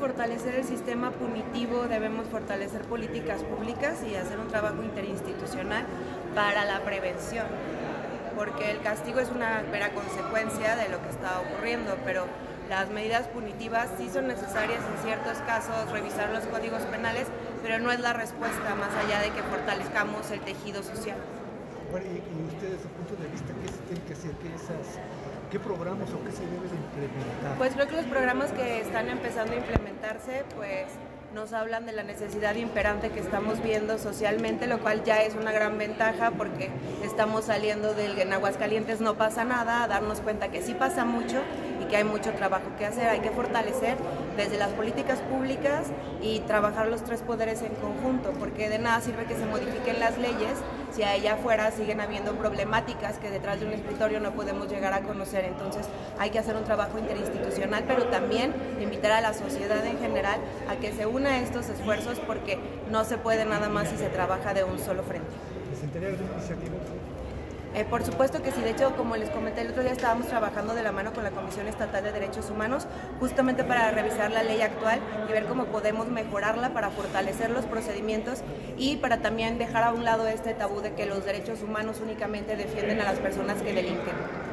fortalecer el sistema punitivo, debemos fortalecer políticas públicas y hacer un trabajo interinstitucional para la prevención, porque el castigo es una mera consecuencia de lo que está ocurriendo, pero las medidas punitivas sí son necesarias en ciertos casos, revisar los códigos penales, pero no es la respuesta más allá de que fortalezcamos el tejido social. Bueno, y ustedes, desde su punto de vista, ¿qué se tiene que hacer? ¿Qué programas o qué se debe de implementar? Pues creo que los programas que están empezando a implementarse, pues nos hablan de la necesidad imperante que estamos viendo socialmente, lo cual ya es una gran ventaja porque estamos saliendo del en Aguascalientes no pasa nada, a darnos cuenta que sí pasa mucho y que hay mucho trabajo que hacer. Hay que fortalecer desde las políticas públicas y trabajar los tres poderes en conjunto, porque de nada sirve que se modifiquen las leyes si allá afuera siguen habiendo problemáticas que detrás de un escritorio no podemos llegar a conocer. Entonces hay que hacer un trabajo interinstitucional, pero también invitar a la sociedad en general a que se una a estos esfuerzos, porque no se puede nada más si se trabaja de un solo frente. ¿Presentaría alguna iniciativa? Por supuesto que sí, de hecho, como les comenté el otro día, estábamos trabajando de la mano con la Comisión Estatal de Derechos Humanos, justamente para revisar la ley actual y ver cómo podemos mejorarla para fortalecer los procedimientos y para también dejar a un lado este tabú de que los derechos humanos únicamente defienden a las personas que delinquen.